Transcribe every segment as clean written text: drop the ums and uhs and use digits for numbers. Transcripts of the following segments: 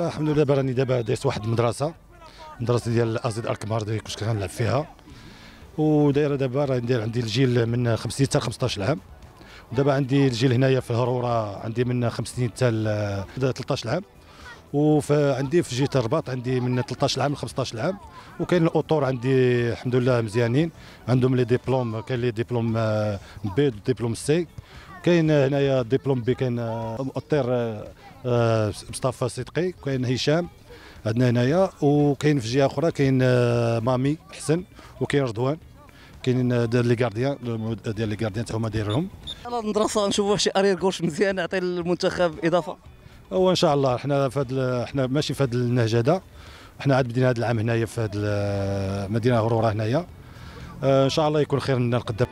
والله الحمد لله راني دابا دايس واحد المدرسه ديال ازيد الكمار اللي كنت كنلعب فيها، ودايره دابا راه ندير عندي الجيل من 5 سنين حتى 15 عام، ودابا عندي الجيل هنايا في الهروره عندي من 5 سنين حتى 13 عام، وعندي في جهه الرباط عندي من 13 عام ل 15 عام، وكاين الاطور عندي الحمد لله مزيانين عندهم لي ديبلوم، كاين لي ديبلوم بي وديبلوم سي، كاين هنايا ديبلوم بي كاين مؤطر مصطفى صدقي، كاين هشام عندنا هنايا، وكاين في جهه اخرى كاين مامي حسن، وكاين رضوان، كاينين ديال لي غارديان ديال لي غارديان تا هما دايرهم. المدرسه نشوفوا شي ارير كوش مزيان يعطي للمنتخب اضافه. هو ان شاء الله حنا حنا ماشي في هذا النهج هذا، حنا عاد بدينا هذا العام هنايا في هذه المدينه غروره هنايا، ان شاء الله يكون خير لنا القدام.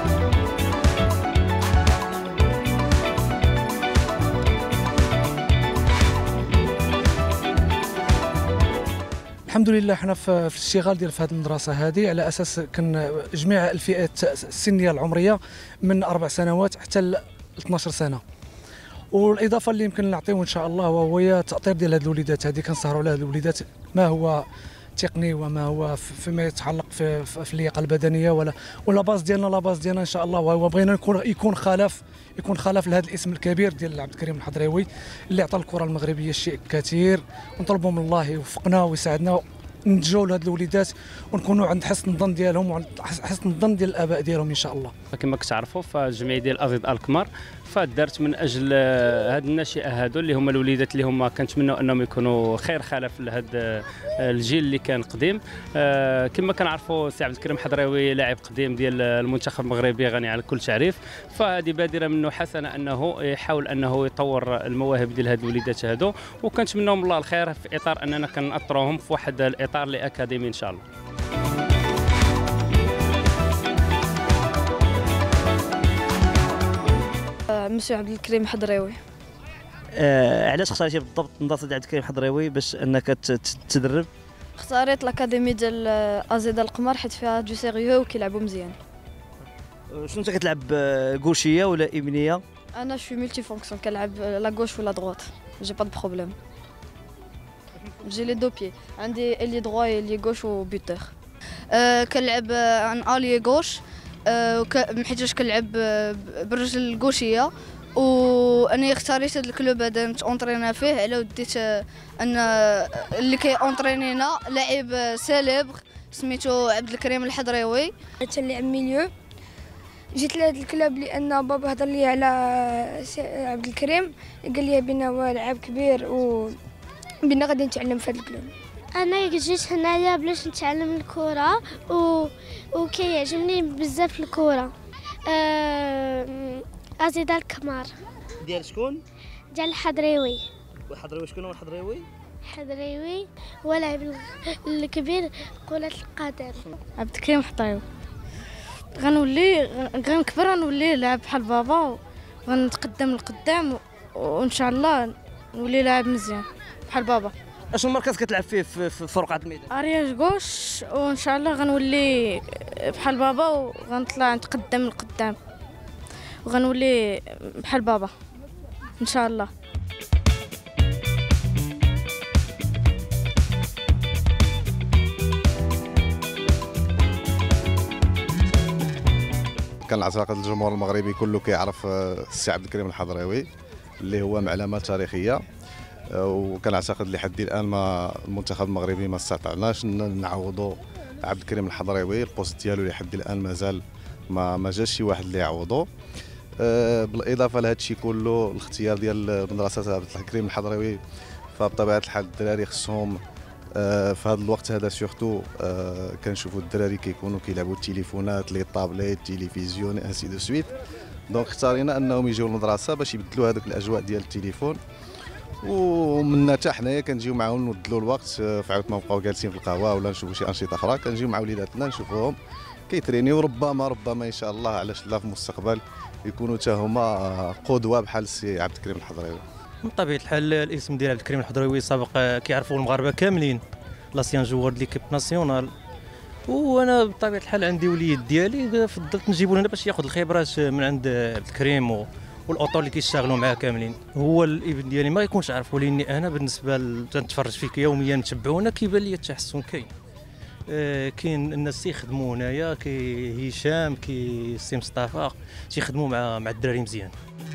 الحمد لله حنا في الاشتغال ديال في هذه المدرسه هذه على اساس كان جميع الفئات السنيه العمريه من 4 سنوات حتى ل 12 سنه، والاضافه اللي يمكن نعطيو ان شاء الله هو تاطير ديال هذه الوليدات هذه، كنسهروا على هذه الوليدات ما هو تقني وما هو فيما يتعلق في اللياقه البدنيه ولا باز ديالنا ان شاء الله، وهو بغينا يكون خلف لهذا الاسم الكبير ديال عبد الكريم الحضريوي اللي عطى الكره المغربيه شيء كثير، ونطلبوا من الله يوفقنا ويساعدنا ننتجوا لهاد الوليدات ونكونوا عند حسن الظن ديالهم وعند حسن الظن ديال الاباء ديالهم ان شاء الله. كما كتعرفوا فالجمعيه ديال ازيد الكمار فدارت من اجل هاد الناشئه هادو اللي هما الوليدات اللي هما كنتمنوا انهم يكونوا خير خلف لهذا الجيل اللي كان قديم. كما كنعرفوا سي عبد الكريم الحضريوي لاعب قديم ديال المنتخب المغربي غني عن كل تعريف، فهذه بادره منه حسنه انه يحاول انه يطور المواهب ديال هاد الوليدات هادو، وكنتمنوا من الله الخير في اطار اننا كنأطروهم في واحد الاطار الاكاديمي ان شاء الله. مسيو عبد الكريم الحضريوي. علاش اختاريتي بالضبط مدرسه عبد الكريم الحضريوي باش انك تدرب؟ اختاريت الاكاديمي ديال ازيد القمر حيت فيها دو سيريو وكيلعبوا مزيان. شنو انت كتلعب غوشيه ولا يمينيه؟ انا شوي ملتي فونكسيون، كنلعب لا غوش ولا دروات، جي با دو بروبليم. جي لي دو بيي، عندي الي دروا الي غوش وبوتور. كنلعب عن الي غوش حيتاش كنلعب بالرجل الغوشيه، وانا اختاريت هذا الكلوب هذا نتونطرينا فيه على وديت ان اللي كيونطرينينا لاعب سيليبر سميتو عبد الكريم الحضريوي. تنلعب ميليو، جيت لهذا الكلوب لان بابا هضر لي على عبد الكريم، قال لي بنا هو لاعب كبير وبنا غادي نتعلم في هذا الكلوب. انا جيت هنايا باش نتعلم الكره وكيعجبني بزاف الكره. ازيد الكمار. ديال شكون؟ ديال الحضريوي. والحضريوي شكون هو الحضريوي؟ الحضريوي هو اللاعب الكبير كرة القدم. عبد الكريم الحضريوي. غنكبر غنولي لاعب بحال بابا، وغنتقدم لقدام وان شاء الله نولي لاعب مزيان بحال بابا. اشنو المركز كتلعب فيه في رقعه الميدان؟ ارياج غوش، وان شاء الله غنولي بحال بابا وغنطلع نتقدم لقدام وغنولي بحال بابا ان شاء الله. كنعتقد الجمهور المغربي كله كيعرف السي عبد الكريم الحضريوي اللي هو معلمه تاريخيه، وكنعتقد لحد الان ما المنتخب المغربي ما استطعناش نعوضوا عبد الكريم الحضريوي، البوست ديالو لحد الان مازال ما جاش شي واحد اللي يعوضو. بالاضافه لهذا الشيء كله الاختيار ديال مدرسه عبد الكريم الحضريوي، فبطبيعه الحال الدراري خصهم في هذا الوقت هذا سورتو كنشوفوا الدراري كيكونوا كيلعبوا التليفونات لي طابليت تيليفزيون انسي دو سويت، دونك اختارينا انهم يجيو للمدرسه باش يبدلوا هذوك الاجواء ديال التليفون، ومنا حتى حنايا كنجيو معاهم نبدلوا الوقت، فعاوت ما نبقاو جالسين في القهوه ولا نشوفوا شي انشطه اخرى، كنجيو مع وليداتنا نشوفوهم كيترينيو، ربما ان شاء الله علاش لا في المستقبل يكونوا حتى هما قدوه بحال السي عبد الكريم الحضريوي. من طبيعه الحال الاسم ديال عبد الكريم الحضريوي سابق كيعرفوا المغاربه كاملين، لاسيان جوار ديال ليكيب ناسيونال، وانا بطبيعه الحال عندي وليد ديالي فضلت نجيبو هنا باش ياخذ الخبرات من عند عبد الكريم والاوطو اللي كيشتغلوا معاه كاملين. هو الابن ديالي ما يكونش عارف، ولكني انا بالنسبه تنتفرج فيك يوميا نتبعونا كيبان لي التحسن كاين. كاين الناس تيخدموا هنايا، كي هشام كي سي مصطفى تيخدموا مع الدراري مزيان.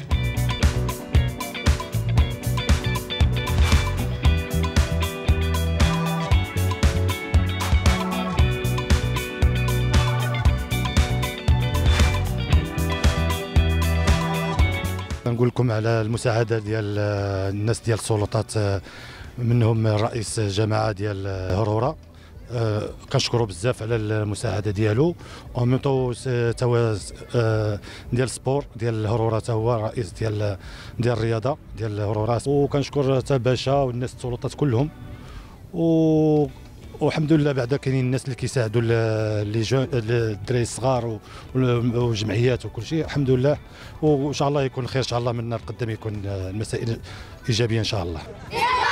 نقول لكم على المساعده ديال الناس ديال السلطات، منهم رئيس جماعه ديال هرورة، كنشكروا بزاف على المساعده ديالو. ومن طو ديال السبور ديال هرورة، تا هو رئيس ديال الرياضه ديال هرورة. وكنشكر تا باشا والناس السلطات كلهم. والحمد لله بعدا كاينين الناس اللي كيساعدوا الدراري الصغار والجمعيات وكل شيء، الحمد لله. وان شاء الله يكون خير، ان شاء الله من القدام يكون المسائل ايجابيه ان شاء الله.